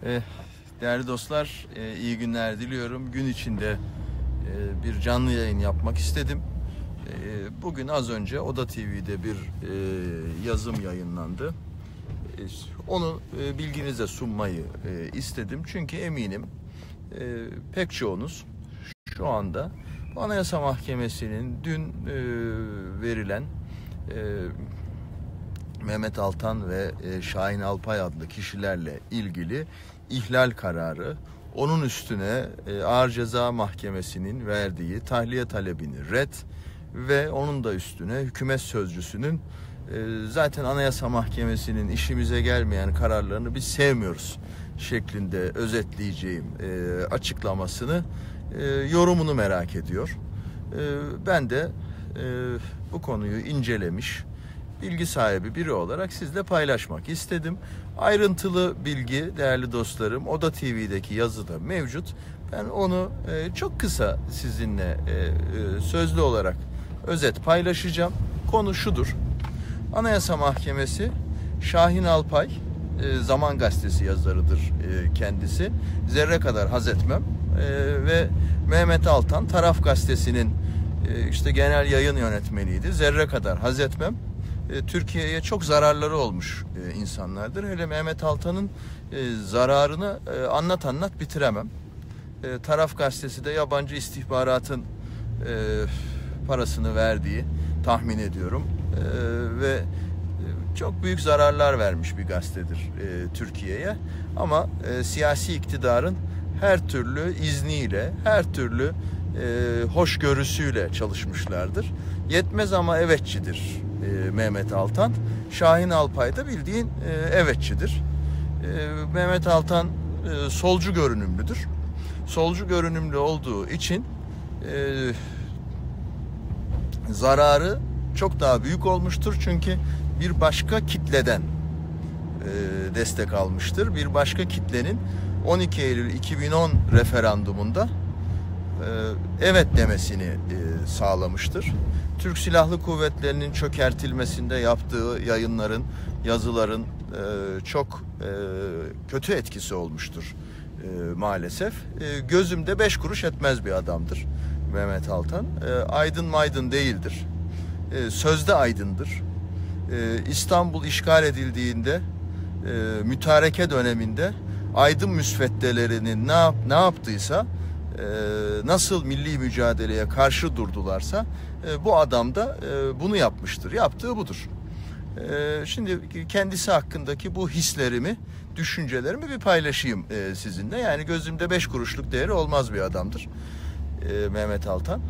Eh, Değerli dostlar, iyi günler diliyorum. Gün içinde bir canlı yayın yapmak istedim. Bugün az önce Oda TV'de bir yazım yayınlandı. Onu bilginize sunmayı istedim. Çünkü eminim pek çoğunuz şu anda Anayasa Mahkemesi'nin dün verilen Mehmet Altan ve Şahin Alpay adlı kişilerle ilgili ihlal kararı, onun üstüne Ağır Ceza Mahkemesi'nin verdiği tahliye talebini red ve onun da üstüne hükümet sözcüsünün zaten Anayasa Mahkemesi'nin işimize gelmeyen kararlarını biz sevmiyoruz şeklinde özetleyeceğim açıklamasını, yorumunu merak ediyor. Ben de bu konuyu incelemiş, bilgi sahibi biri olarak sizle paylaşmak istedim. Ayrıntılı bilgi değerli dostlarım Oda TV'deki yazıda mevcut. Ben onu çok kısa sizinle sözlü olarak özet paylaşacağım. Konu şudur. Anayasa Mahkemesi Şahin Alpay, Zaman Gazetesi yazarıdır kendisi. Zerre kadar haz etmem. Ve Mehmet Altan Taraf Gazetesi'nin işte genel yayın yönetmeniydi. Zerre kadar haz etmem. Türkiye'ye çok zararları olmuş insanlardır. Hele Mehmet Altan'ın zararını anlat bitiremem. Taraf Gazetesi de yabancı istihbaratın parasını verdiği tahmin ediyorum. Ve çok büyük zararlar vermiş bir gazetedir Türkiye'ye. Ama siyasi iktidarın her türlü izniyle, her türlü hoşgörüsüyle çalışmışlardır. Yetmez ama evetçidir Mehmet Altan. Şahin Alpay da bildiğin evetçidir. Mehmet Altan solcu görünümlüdür. Solcu görünümlü olduğu için zararı çok daha büyük olmuştur. Çünkü bir başka kitleden destek almıştır. Bir başka kitlenin 12 Eylül 2010 referandumunda evet demesini sağlamıştır. Türk Silahlı Kuvvetleri'nin çökertilmesinde yaptığı yayınların, yazıların çok kötü etkisi olmuştur maalesef. Gözümde 5 kuruş etmez bir adamdır Mehmet Altan. Aydın maydın değildir. Sözde aydındır. İstanbul işgal edildiğinde mütareke döneminde aydın müsveddelerinin ne yaptıysa, nasıl milli mücadeleye karşı durdularsa bu adam da bunu yapmıştır. Yaptığı budur. Şimdi kendisi hakkındaki bu hislerimi, düşüncelerimi bir paylaşayım sizinle. Yani gözümde 5 kuruşluk değeri olmaz bir adamdır Mehmet Altan.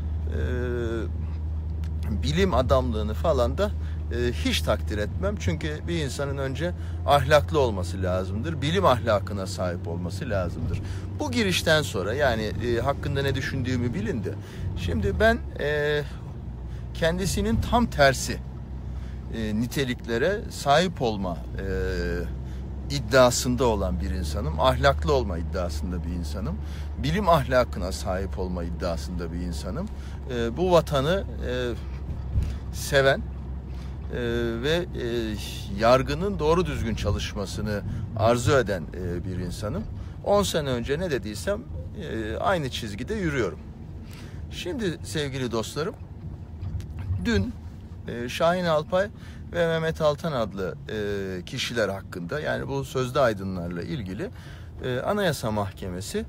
Bilim adamlığını falan da hiç takdir etmem. Çünkü bir insanın önce ahlaklı olması lazımdır. Bilim ahlakına sahip olması lazımdır. Bu girişten sonra yani hakkında ne düşündüğümü bilin de. Şimdi ben kendisinin tam tersi niteliklere sahip olma iddiasında olan bir insanım. Ahlaklı olma iddiasında bir insanım. Bilim ahlakına sahip olma iddiasında bir insanım. Bu vatanı seven ve yargının doğru düzgün çalışmasını arzu eden bir insanım. 10 sene önce ne dediysem aynı çizgide yürüyorum. Şimdi sevgili dostlarım, dün Şahin Alpay ve Mehmet Altan adlı kişiler hakkında, yani bu sözde aydınlarla ilgili Anayasa Mahkemesi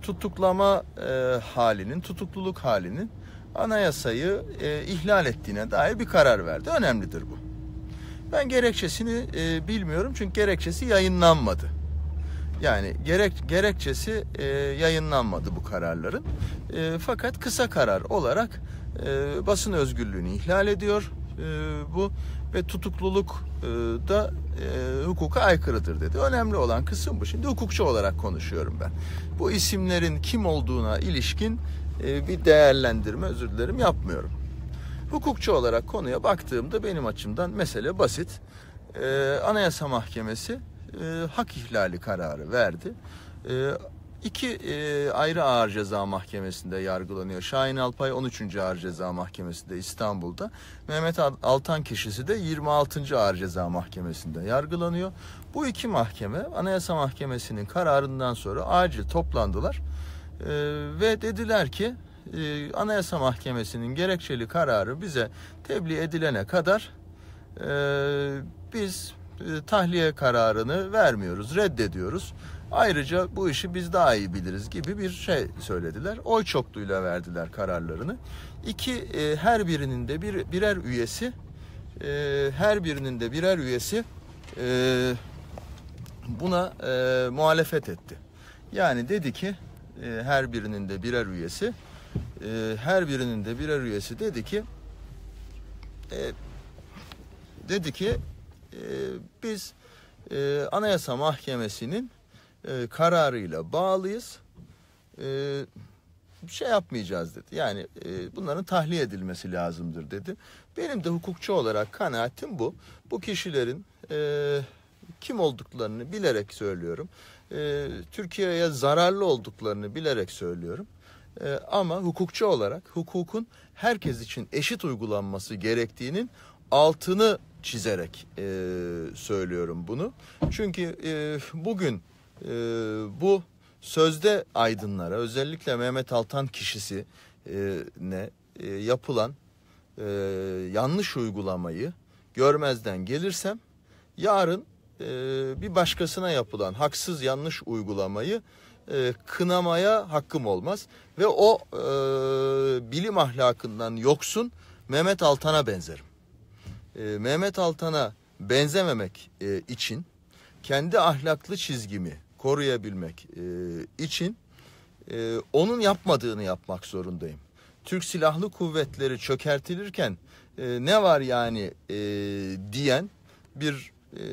tutukluluk halinin anayasayı ihlal ettiğine dair bir karar verdi. Önemlidir bu. Ben gerekçesini bilmiyorum çünkü gerekçesi yayınlanmadı. Yani gerekçesi yayınlanmadı bu kararların. Fakat kısa karar olarak basın özgürlüğünü ihlal ediyor bu ve tutukluluk da hukuka aykırıdır dedi. Önemli olan kısım bu. Şimdi hukukçu olarak konuşuyorum ben. Bu isimlerin kim olduğuna ilişkin bir değerlendirme, özür dilerim, yapmıyorum. Hukukçu olarak konuya baktığımda benim açımdan mesele basit. Anayasa Mahkemesi hak ihlali kararı verdi. İki ayrı ağır ceza mahkemesinde yargılanıyor. Şahin Alpay 13. Ağır Ceza Mahkemesi'nde İstanbul'da. Mehmet Altan kişisi de 26. Ağır Ceza Mahkemesi'nde yargılanıyor. Bu iki mahkeme Anayasa Mahkemesi'nin kararından sonra acil toplandılar. Ve dediler ki Anayasa Mahkemesi'nin gerekçeli kararı bize tebliğ edilene kadar biz tahliye kararını vermiyoruz, reddediyoruz. Ayrıca bu işi biz daha iyi biliriz gibi bir şey söylediler. Oy çokluğuyla verdiler kararlarını. Her birinin de birer üyesi buna muhalefet etti. Yani dedi ki her birinin de birer üyesi dedi ki biz Anayasa Mahkemesi'nin kararıyla bağlıyız. Şey yapmayacağız dedi. Yani bunların tahliye edilmesi lazımdır dedi. Benim de hukukçu olarak kanaatim bu. Bu kişilerin kim olduklarını bilerek söylüyorum. Türkiye'ye zararlı olduklarını bilerek söylüyorum. Ama hukukçu olarak hukukun herkes için eşit uygulanması gerektiğinin altını çizerek söylüyorum bunu. Çünkü bugün bu sözde aydınlara, özellikle Mehmet Altan kişisine yapılan yanlış uygulamayı görmezden gelirsem, yarın bir başkasına yapılan haksız yanlış uygulamayı kınamaya hakkım olmaz. Ve o bilim ahlakından yoksun Mehmet Altan'a benzerim. Mehmet Altan'a benzememek için, kendi ahlaklı çizgimi koruyabilmek için onun yapmadığını yapmak zorundayım. Türk Silahlı Kuvvetleri çökertilirken ne var yani diyen bir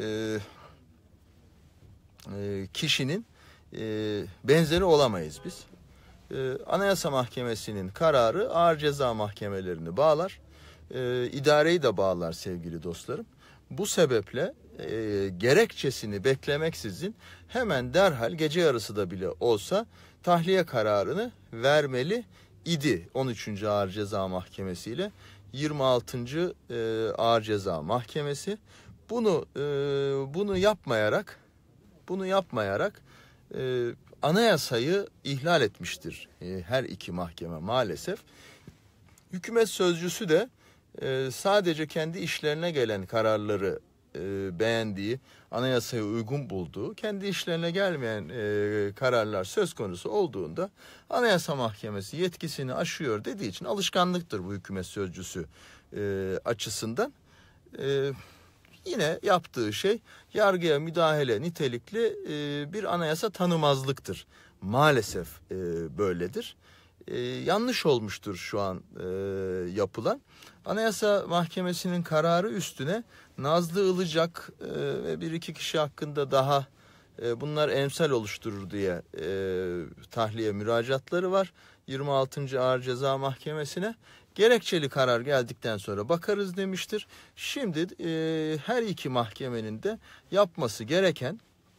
kişinin benzeri olamayız biz. Anayasa Mahkemesi'nin kararı ağır ceza mahkemelerini bağlar, idareyi de bağlar sevgili dostlarım. Bu sebeple gerekçesini beklemeksizin hemen derhal gece yarısı da bile olsa tahliye kararını vermeli idi 13. Ağır Ceza Mahkemesi ile 26. Ağır Ceza Mahkemesi. Bunu yapmayarak anayasayı ihlal etmiştir her iki mahkeme maalesef. Hükümet sözcüsü de sadece kendi işlerine gelen kararları beğendiği, anayasaya uygun bulduğu, kendi işlerine gelmeyen kararlar söz konusu olduğunda Anayasa Mahkemesi yetkisini aşıyor dediği için alışkanlıktır bu hükümet sözcüsü açısından. Yine yaptığı şey yargıya müdahale nitelikli bir anayasa tanımazlıktır. Maalesef böyledir. Yanlış olmuştur şu an yapılan. Anayasa Mahkemesi'nin kararı üstüne Nazlı Ilıcak ve bir iki kişi hakkında daha bunlar emsal oluşturur diye tahliye müracaatları var 26. Ağır Ceza Mahkemesi'ne. Gerekçeli karar geldikten sonra bakarız demiştir. Şimdi her iki mahkemenin de yapması gereken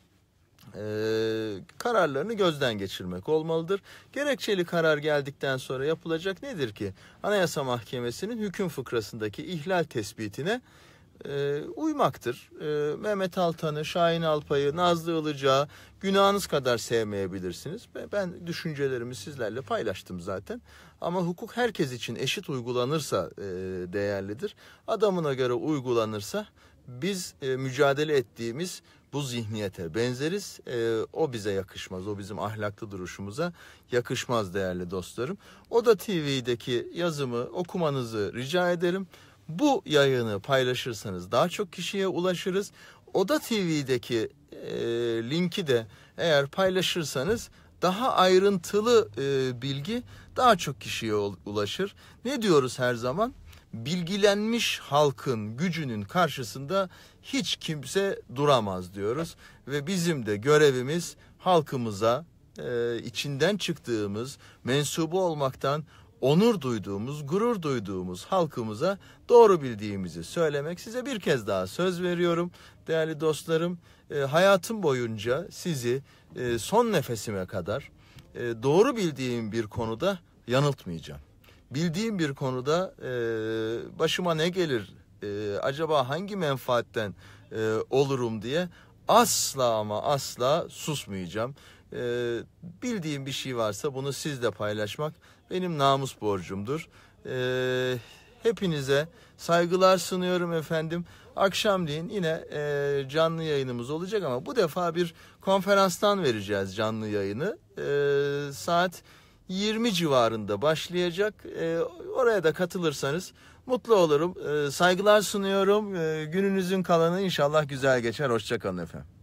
kararlarını gözden geçirmek olmalıdır. Gerekçeli karar geldikten sonra yapılacak nedir ki? Anayasa Mahkemesi'nin hüküm fıkrasındaki ihlal tespitine uymaktır. Mehmet Altan'ı, Şahin Alpay'ı, Nazlı Ilıcak'ı günahınız kadar sevmeyebilirsiniz. Ben düşüncelerimi sizlerle paylaştım zaten. Ama hukuk herkes için eşit uygulanırsa değerlidir. Adamına göre uygulanırsa biz mücadele ettiğimiz bu zihniyete benzeriz. O bize yakışmaz. O bizim ahlaklı duruşumuza yakışmaz değerli dostlarım. Oda TV'deki yazımı okumanızı rica ederim. Bu yayını paylaşırsanız daha çok kişiye ulaşırız. Oda TV'deki linki de eğer paylaşırsanız daha ayrıntılı bilgi daha çok kişiye ulaşır. Ne diyoruz her zaman? Bilgilenmiş halkın gücünün karşısında hiç kimse duramaz diyoruz. Ve bizim de görevimiz halkımıza, içinden çıktığımız, mensubu olmaktan onur duyduğumuz, gurur duyduğumuz halkımıza doğru bildiğimizi söylemek. Size bir kez daha söz veriyorum değerli dostlarım. Hayatım boyunca sizi son nefesime kadar Doğru bildiğim bir konuda yanıltmayacağım. Bildiğim bir konuda başıma ne gelir, acaba hangi menfaatten olurum diye asla ama asla susmayacağım. Bildiğim bir şey varsa bunu sizle paylaşmak benim namus borcumdur. Hepinize saygılar sunuyorum efendim. Akşamleyin yine canlı yayınımız olacak ama bu defa bir konferanstan vereceğiz canlı yayını. Saat 20 civarında başlayacak. Oraya da katılırsanız mutlu olurum. Saygılar sunuyorum. Gününüzün kalanı inşallah güzel geçer. Hoşça kalın efendim.